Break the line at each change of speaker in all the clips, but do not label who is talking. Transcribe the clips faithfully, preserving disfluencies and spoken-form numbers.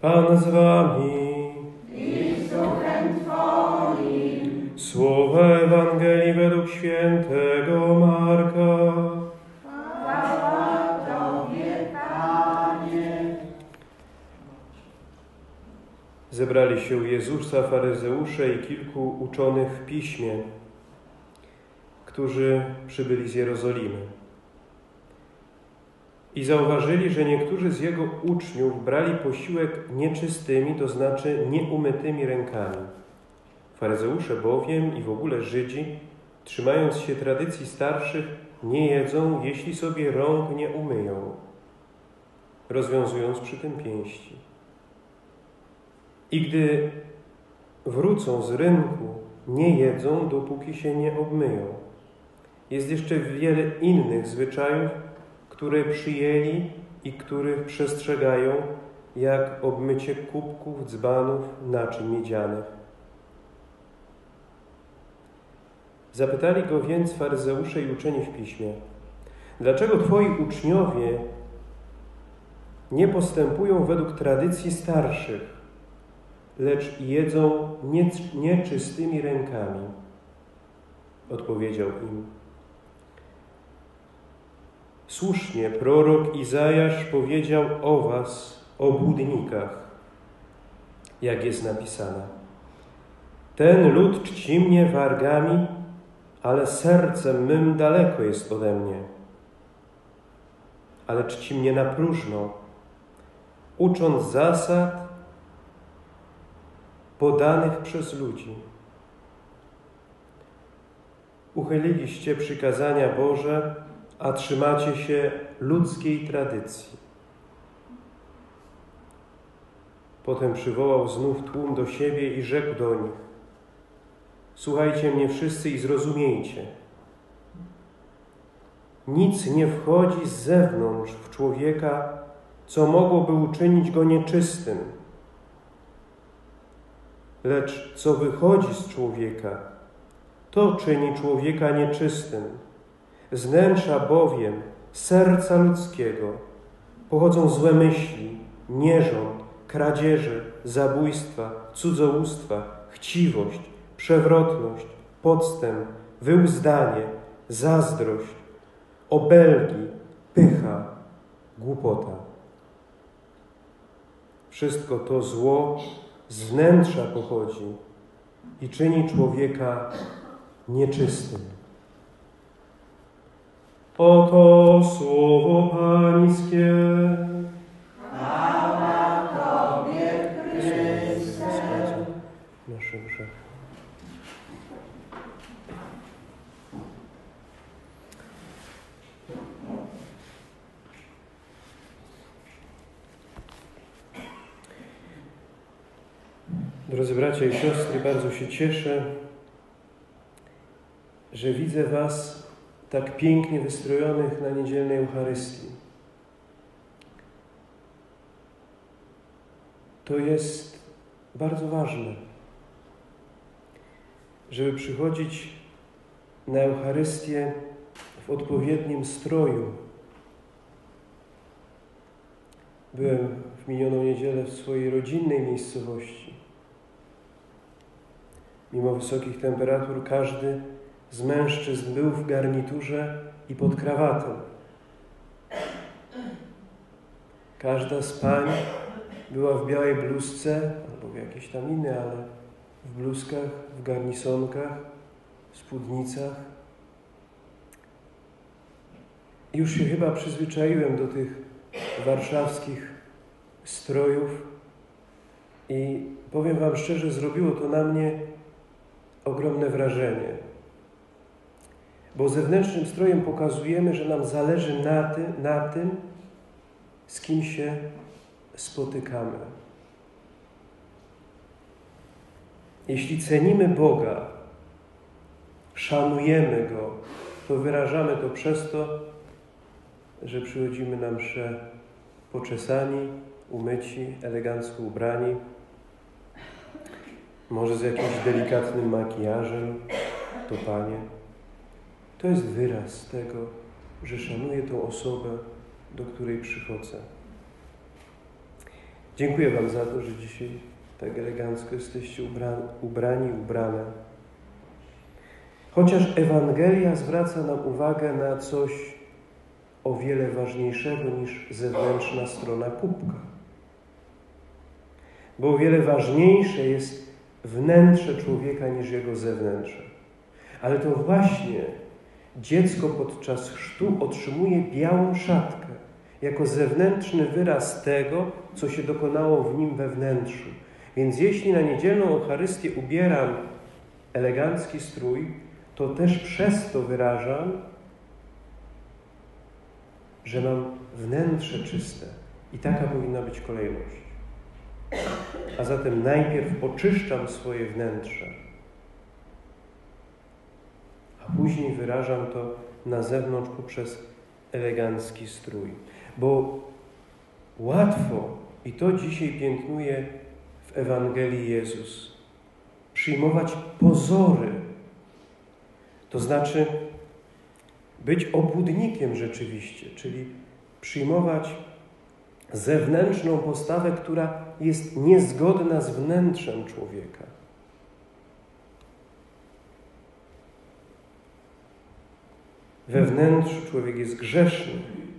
Pan z wami.
I z duchem Twoim.
Słowa Ewangelii według świętego Marka.
Chwała Tobie, Panie.
Zebrali się u Jezusa faryzeusze i kilku uczonych w piśmie, którzy przybyli z Jerozolimy. I zauważyli, że niektórzy z Jego uczniów brali posiłek nieczystymi, to znaczy nieumytymi rękami. Faryzeusze bowiem i w ogóle Żydzi, trzymając się tradycji starszych, nie jedzą, jeśli sobie rąk nie umyją, rozwiązując przy tym pięści. I gdy wrócą z rynku, nie jedzą, dopóki się nie obmyją. Jest jeszcze wiele innych zwyczajów, które przyjęli i których przestrzegają, jak obmycie kubków, dzbanów, naczyń miedzianych. Zapytali go więc faryzeusze i uczeni w piśmie: dlaczego twoi uczniowie nie postępują według tradycji starszych, lecz jedzą nieczystymi rękami? Odpowiedział im: słusznie prorok Izajasz powiedział o was, obłudnikach, jak jest napisane: ten lud czci mnie wargami, ale sercem mym daleko jest ode mnie. Ale czci mnie na próżno, ucząc zasad podanych przez ludzi. Uchyliliście przykazania Boże, a trzymacie się ludzkiej tradycji. Potem przywołał znów tłum do siebie i rzekł do nich: słuchajcie mnie wszyscy i zrozumiejcie. Nic nie wchodzi z zewnątrz w człowieka, co mogłoby uczynić go nieczystym. Lecz co wychodzi z człowieka, to czyni człowieka nieczystym. Z wnętrza bowiem serca ludzkiego pochodzą złe myśli, nierząd, kradzieże, zabójstwa, cudzołóstwa, chciwość, przewrotność, podstęp, wyuzdanie, zazdrość, obelgi, pycha, głupota. Wszystko to zło z wnętrza pochodzi i czyni człowieka nieczystym. Oto słowo Pańskie.
Chwała Tobie, Chryste.
Nasze grzechy. Drodzy bracia i siostry, bardzo się cieszę, że widzę was tak pięknie wystrojonych na niedzielnej Eucharystii. To jest bardzo ważne, żeby przychodzić na Eucharystię w odpowiednim stroju. Byłem w minioną niedzielę w swojej rodzinnej miejscowości. Mimo wysokich temperatur każdy z mężczyzn był w garniturze i pod krawatą. Każda z pań była w białej bluzce, albo w jakiejś tam innej, ale w bluzkach, w garnisonkach, w spódnicach. Już się chyba przyzwyczaiłem do tych warszawskich strojów i powiem wam szczerze, zrobiło to na mnie ogromne wrażenie. Bo zewnętrznym strojem pokazujemy, że nam zależy na tym, na tym, z kim się spotykamy. Jeśli cenimy Boga, szanujemy Go, to wyrażamy to przez to, że przychodzimy na mszę poczesani, umyci, elegancko ubrani, może z jakimś delikatnym makijażem, to Panie. To jest wyraz tego, że szanuję tą osobę, do której przychodzę. Dziękuję Wam za to, że dzisiaj tak elegancko jesteście ubrani, ubrani ubrane. Chociaż Ewangelia zwraca nam uwagę na coś o wiele ważniejszego niż zewnętrzna strona kubka. Bo o wiele ważniejsze jest wnętrze człowieka niż jego zewnętrze. Ale to właśnie dziecko podczas chrztu otrzymuje białą szatkę jako zewnętrzny wyraz tego, co się dokonało w nim we wnętrzu. Więc jeśli na niedzielną Eucharystię ubieram elegancki strój, to też przez to wyrażam, że mam wnętrze czyste. I taka powinna być kolejność. A zatem najpierw oczyszczam swoje wnętrze, a później wyrażam to na zewnątrz poprzez elegancki strój. Bo łatwo, i to dzisiaj piętnuje w Ewangelii Jezus, przyjmować pozory. To znaczy być obłudnikiem rzeczywiście, czyli przyjmować zewnętrzną postawę, która jest niezgodna z wnętrzem człowieka. We wnętrzu człowiek jest grzeszny.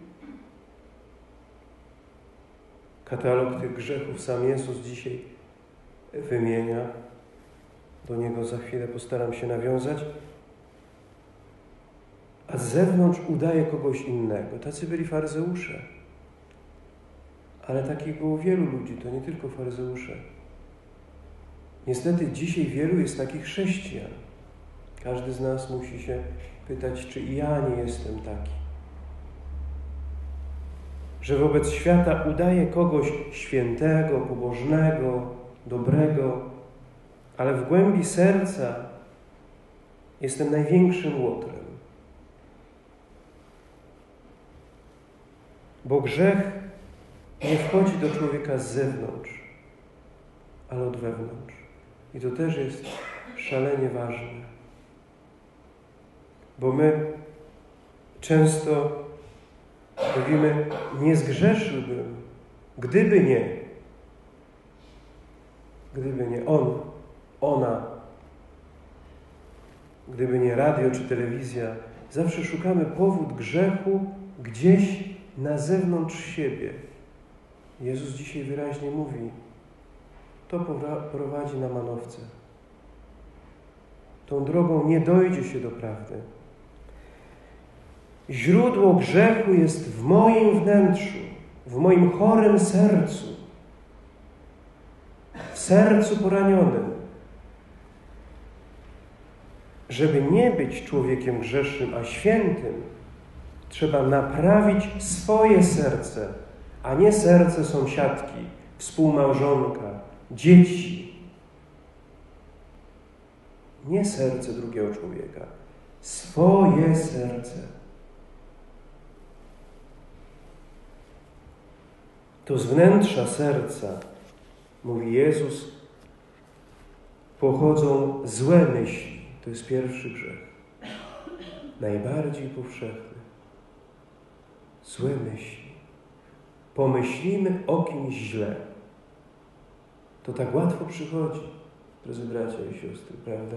Katalog tych grzechów sam Jezus dzisiaj wymienia. Do niego za chwilę postaram się nawiązać. A z zewnątrz udaje kogoś innego. Tacy byli faryzeusze. Ale takich było wielu ludzi, to nie tylko faryzeusze. Niestety dzisiaj wielu jest takich chrześcijan. Każdy z nas musi się pytać, czy i ja nie jestem taki. Że wobec świata udaje kogoś świętego, pobożnego, dobrego, ale w głębi serca jestem największym łotrem. Bo grzech nie wchodzi do człowieka z zewnątrz, ale od wewnątrz. I to też jest szalenie ważne. Bo my często mówimy, nie zgrzeszyłbym, gdyby nie. Gdyby nie on, ona. Gdyby nie radio czy telewizja. Zawsze szukamy powód grzechu gdzieś na zewnątrz siebie. Jezus dzisiaj wyraźnie mówi, to prowadzi na manowce. Tą drogą nie dojdzie się do prawdy. Źródło grzechu jest w moim wnętrzu, w moim chorym sercu, w sercu poranionym. Żeby nie być człowiekiem grzesznym, a świętym, trzeba naprawić swoje serce, a nie serce sąsiadki, współmałżonka, dzieci. Nie serce drugiego człowieka, swoje serce. To z wnętrza serca, mówi Jezus, pochodzą złe myśli. To jest pierwszy grzech. Najbardziej powszechny. Złe myśli. Pomyślimy o kimś źle. To tak łatwo przychodzi, drodzy bracia i siostry, prawda?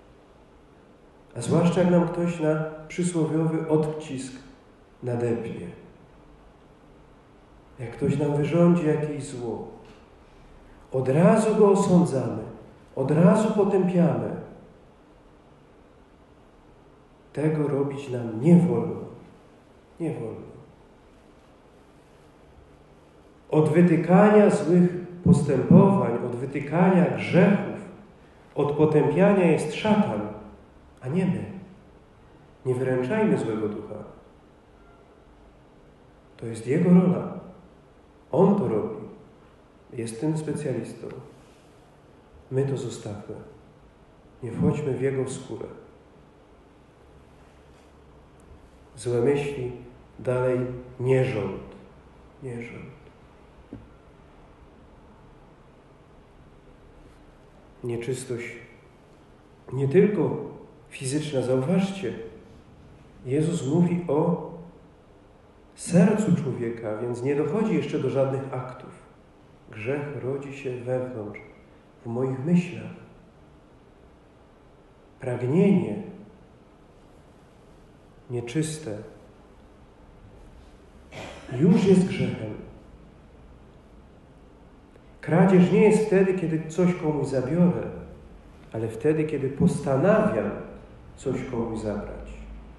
A zwłaszcza jak nam ktoś na przysłowiowy odcisk nadepnie. Jak ktoś nam wyrządzi jakieś zło. Od razu go osądzamy. Od razu potępiamy. Tego robić nam nie wolno. Nie wolno. Od wytykania złych postępowań, od wytykania grzechów, od potępiania jest szatan, a nie my. Nie wyręczajmy złego ducha. To jest jego rola. On to robi. Jest tym specjalistą. My to zostawmy. Nie wchodźmy w jego skórę. Złe myśli, dalej nierząd. Nierząd. Nieczystość nie tylko fizyczna. Zauważcie, Jezus mówi o sercu człowieka, więc nie dochodzi jeszcze do żadnych aktów. Grzech rodzi się wewnątrz, w moich myślach. Pragnienie nieczyste już jest grzechem. Kradzież nie jest wtedy, kiedy coś komuś zabiorę, ale wtedy, kiedy postanawiam coś komuś zabrać.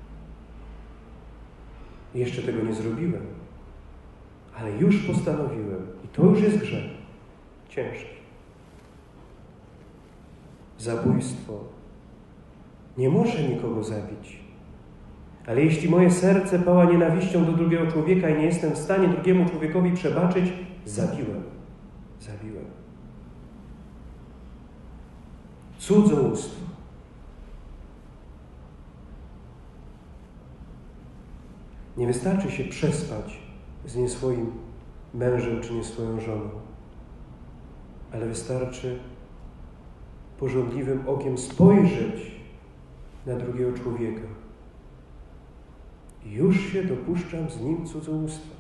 Jeszcze tego nie zrobiłem, ale już postanowiłem i to już jest grzech. Ciężki. Zabójstwo. Nie muszę nikogo zabić. Ale jeśli moje serce pała nienawiścią do drugiego człowieka i nie jestem w stanie drugiemu człowiekowi przebaczyć, zabiłem. Zabiłem. Cudzołóstwo. Nie wystarczy się przespać z nieswoim mężem czy nieswoją żoną, ale wystarczy pożądliwym okiem spojrzeć na drugiego człowieka. Już się dopuszczam z nim cudzołóstwa.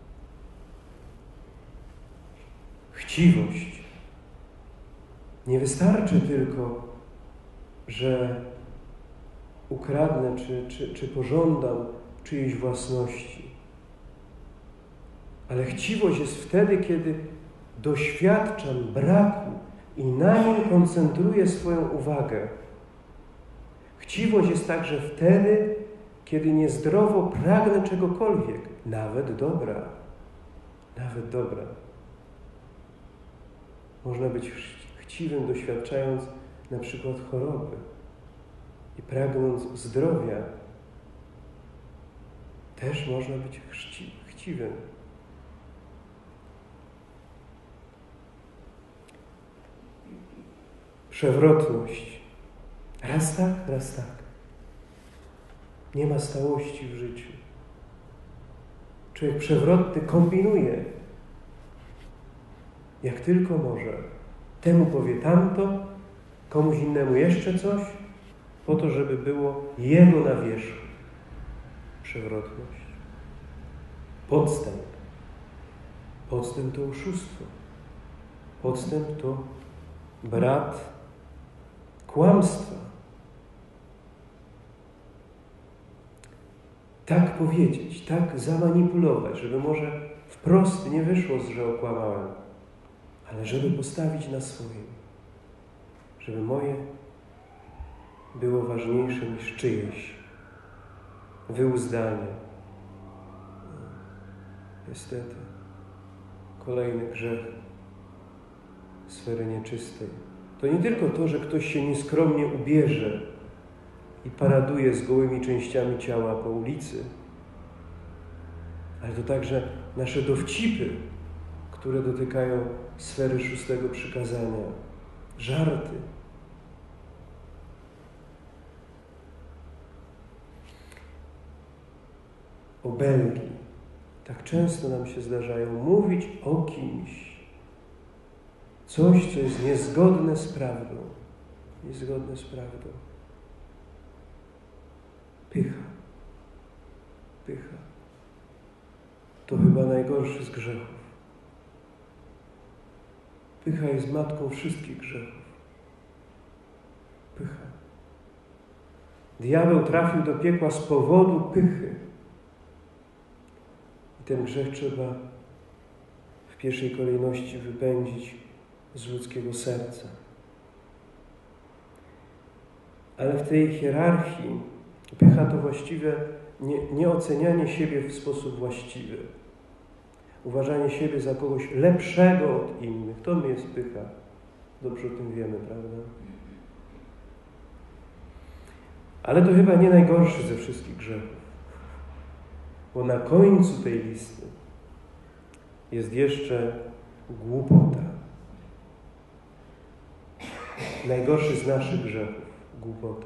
Chciwość. Nie wystarczy tylko, że ukradnę czy, czy, czy pożądam czyjejś własności. Ale chciwość jest wtedy, kiedy doświadczam braku i na nim koncentruję swoją uwagę. Chciwość jest także wtedy, kiedy niezdrowo pragnę czegokolwiek, nawet dobra. Nawet dobra. Można być chciwym, doświadczając na przykład choroby i pragnąc zdrowia. Też można być chci- chciwym. Przewrotność. Raz tak, raz tak. Nie ma stałości w życiu. Człowiek przewrotny kombinuje, jak tylko może. Temu powie tamto, komuś innemu jeszcze coś, po to, żeby było jego na wierzchu. Przewrotność. Podstęp. Podstęp to oszustwo. Podstęp to brat kłamstwa. Tak powiedzieć, tak zamanipulować, żeby może wprost nie wyszło, że okłamałem, ale żeby postawić na swoim. Żeby moje było ważniejsze niż czyjeś. Wyuzdanie. Niestety. Kolejny grzech sfery nieczystej. To nie tylko to, że ktoś się nieskromnie ubierze i paraduje z gołymi częściami ciała po ulicy, ale to także nasze dowcipy, które dotykają sfery szóstego przykazania. Żarty. Obelgi. Tak często nam się zdarzają mówić o kimś. Coś, co jest niezgodne z prawdą. Niezgodne z prawdą. Pycha. Pycha. To chyba najgorszy z grzechów. Pycha jest matką wszystkich grzechów. Pycha. Diabeł trafił do piekła z powodu pychy. I ten grzech trzeba w pierwszej kolejności wypędzić z ludzkiego serca. Ale w tej hierarchii pycha to właściwie nie, nieocenianie siebie w sposób właściwy. Uważanie siebie za kogoś lepszego od innych. To jest pycha. Dobrze o tym wiemy, prawda? Ale to chyba nie najgorszy ze wszystkich grzechów. Bo na końcu tej listy jest jeszcze głupota. Najgorszy z naszych grzechów. Głupota.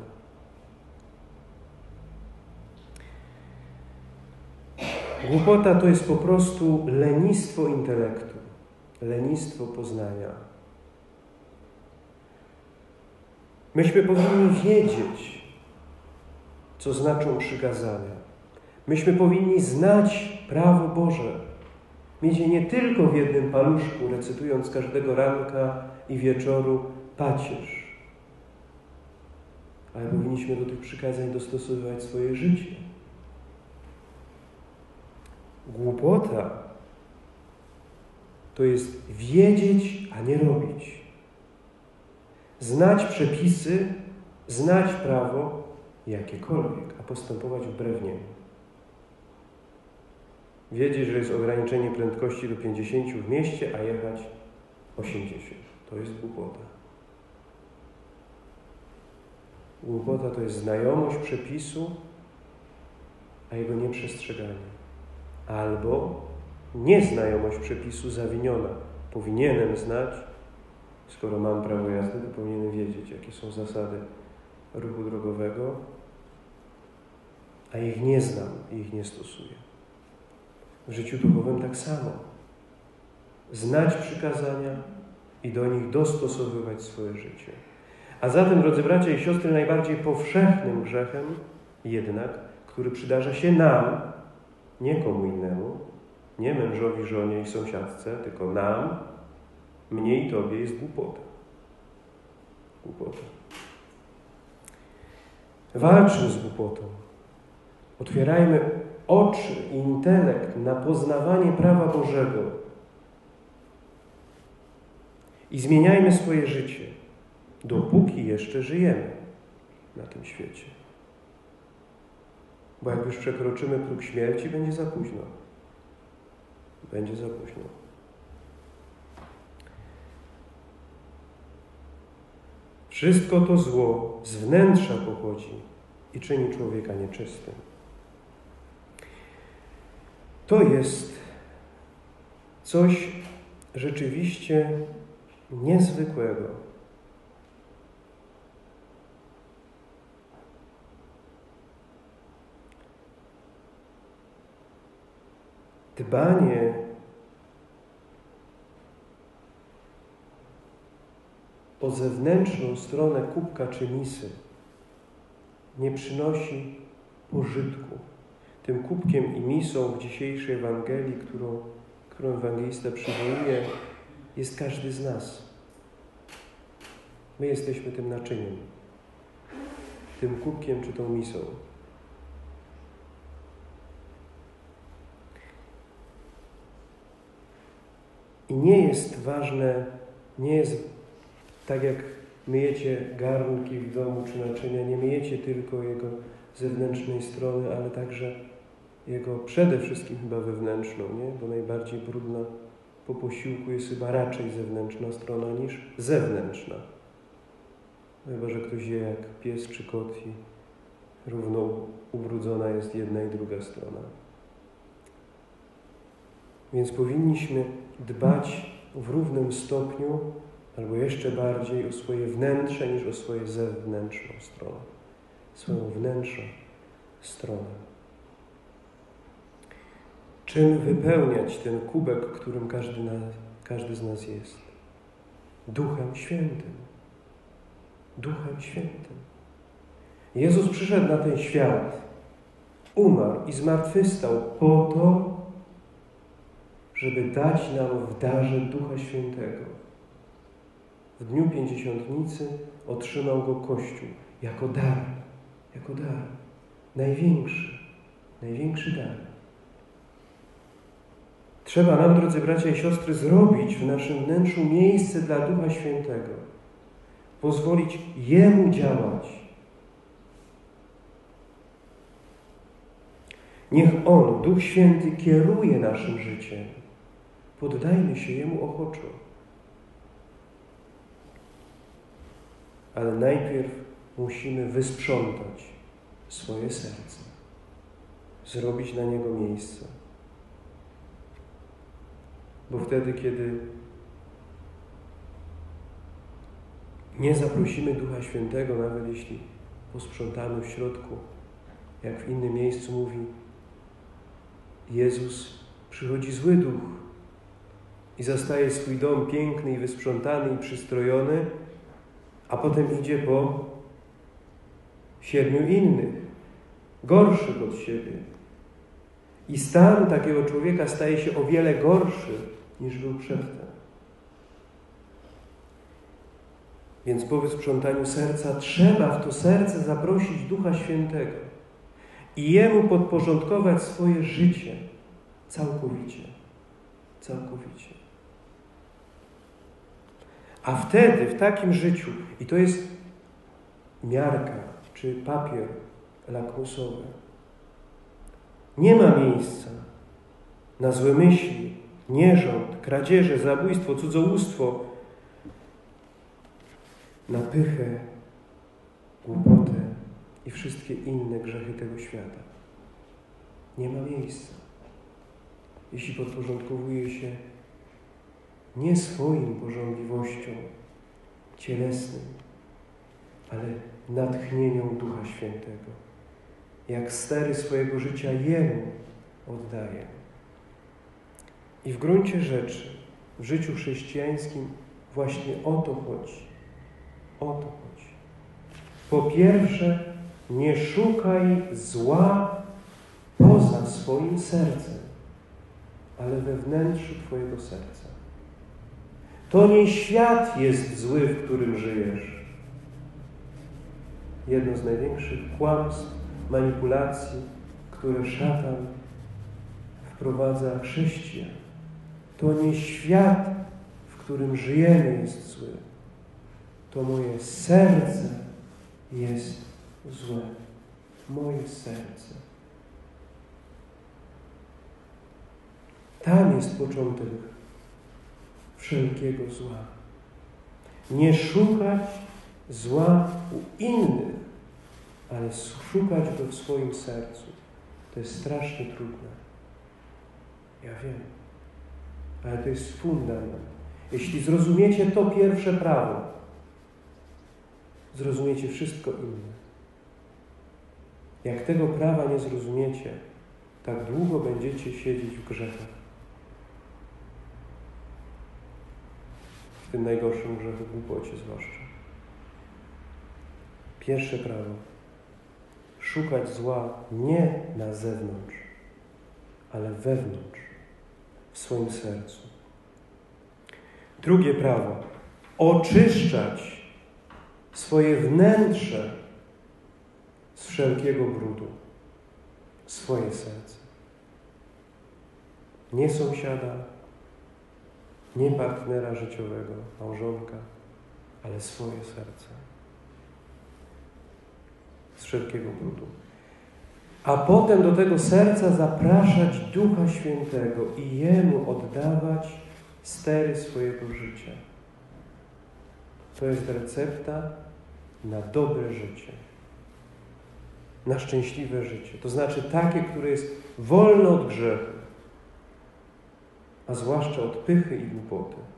Głupota to jest po prostu lenistwo intelektu, lenistwo poznania. Myśmy powinni wiedzieć, co znaczą przykazania. Myśmy powinni znać prawo Boże. Mieć je nie tylko w jednym paluszku, recytując każdego ranka i wieczoru pacierz, ale powinniśmy do tych przykazań dostosowywać swoje życie. Głupota to jest wiedzieć, a nie robić. Znać przepisy, znać prawo jakiekolwiek, a postępować wbrew niemu. Wiedzieć, że jest ograniczenie prędkości do pięćdziesięciu w mieście, a jechać osiemdziesiąt. To jest głupota. Głupota to jest znajomość przepisu, a jego nieprzestrzeganie. Albo nieznajomość przepisu zawiniona. Powinienem znać, skoro mam prawo jazdy, to powinienem wiedzieć, jakie są zasady ruchu drogowego, a ich nie znam i ich nie stosuję. W życiu duchowym tak samo. Znać przykazania i do nich dostosowywać swoje życie. A zatem, drodzy bracia i siostry, najbardziej powszechnym grzechem jednak, który przydarza się nam, nie komu innemu, nie mężowi, żonie i sąsiadce, tylko nam, mnie i tobie, jest głupota. Głupota. Walczmy z głupotą. Otwierajmy oczy i intelekt na poznawanie prawa Bożego i zmieniajmy swoje życie, dopóki jeszcze żyjemy na tym świecie. Bo jak już przekroczymy próg śmierci, będzie za późno. Będzie za późno. Wszystko to zło z wnętrza pochodzi i czyni człowieka nieczystym. To jest coś rzeczywiście niezwykłego. Dbanie o zewnętrzną stronę kubka czy misy nie przynosi pożytku. Tym kubkiem i misą w dzisiejszej Ewangelii, którą, którą ewangelista przywołuje, jest każdy z nas. My jesteśmy tym naczyniem, tym kubkiem czy tą misą. I nie jest ważne, nie jest tak jak myjecie garnki w domu czy naczynia, nie myjecie tylko jego zewnętrznej strony, ale także jego przede wszystkim chyba wewnętrzną, nie? Bo najbardziej brudna po posiłku jest chyba raczej zewnętrzna strona niż zewnętrzna. Chyba że ktoś je jak pies czy kot i równo ubrudzona jest jedna i druga strona. Więc powinniśmy dbać w równym stopniu, albo jeszcze bardziej o swoje wnętrze niż o swoją zewnętrzną stronę. Swoją wnętrzną stronę. Czym wypełniać ten kubek, którym każdy, na, każdy z nas jest? Duchem Świętym. Duchem Świętym. Jezus przyszedł na ten świat, umarł i zmartwychwstał po to, żeby dać nam w darze Ducha Świętego. W dniu Pięćdziesiątnicy otrzymał go Kościół jako dar, jako dar. Największy, największy dar. Trzeba nam, drodzy bracia i siostry, zrobić w naszym wnętrzu miejsce dla Ducha Świętego. Pozwolić Jemu działać. Niech On, Duch Święty, kieruje naszym życiem. Poddajmy się Jemu ochoczo. Ale najpierw musimy wysprzątać swoje serce. Zrobić na niego miejsce. Bo wtedy, kiedy nie zaprosimy Ducha Świętego, nawet jeśli posprzątamy w środku, jak w innym miejscu mówi Jezus, przychodzi zły duch i zastaje swój dom piękny i wysprzątany i przystrojony, a potem idzie po siedmiu innych, gorszych od siebie. I stan takiego człowieka staje się o wiele gorszy, niż był przedtem. Więc po wysprzątaniu serca trzeba w to serce zaprosić Ducha Świętego i Jemu podporządkować swoje życie całkowicie. Całkowicie. A wtedy, w takim życiu, i to jest miarka, czy papier lakmusowy, nie ma miejsca na złe myśli, nierząd, kradzieże, zabójstwo, cudzołóstwo, na pychę, głupotę i wszystkie inne grzechy tego świata. Nie ma miejsca. Jeśli podporządkowuje się nie swoim pożądliwościom cielesnym, ale natchnieniom Ducha Świętego. Jak stery swojego życia Jemu oddaje. I w gruncie rzeczy w życiu chrześcijańskim właśnie o to chodzi. O to chodzi. Po pierwsze, nie szukaj zła poza swoim sercem, ale we wnętrzu Twojego serca. To nie świat jest zły, w którym żyjesz. Jedno z największych kłamstw, manipulacji, które szatan wprowadza chrześcijan. To nie świat, w którym żyjemy, jest zły. To moje serce jest złe. Moje serce. Tam jest początek wszelkiego zła. Nie szukać zła u innych, ale szukać go w swoim sercu. To jest strasznie trudne. Ja wiem. Ale to jest fundament. Jeśli zrozumiecie to pierwsze prawo, zrozumiecie wszystko inne. Jak tego prawa nie zrozumiecie, tak długo będziecie siedzieć w grzechach. W tym najgorszym grzechu, głupocie zwłaszcza. Pierwsze prawo. Szukać zła nie na zewnątrz, ale wewnątrz, w swoim sercu. Drugie prawo. Oczyszczać swoje wnętrze z wszelkiego brudu. Swoje serce. Nie sąsiada, nie partnera życiowego, małżonka, ale swoje serce. Z wszelkiego brudu. A potem do tego serca zapraszać Ducha Świętego i Jemu oddawać stery swojego życia. To jest recepta na dobre życie. Na szczęśliwe życie. To znaczy takie, które jest wolne od grzechu, a zwłaszcza od pychy i głupoty.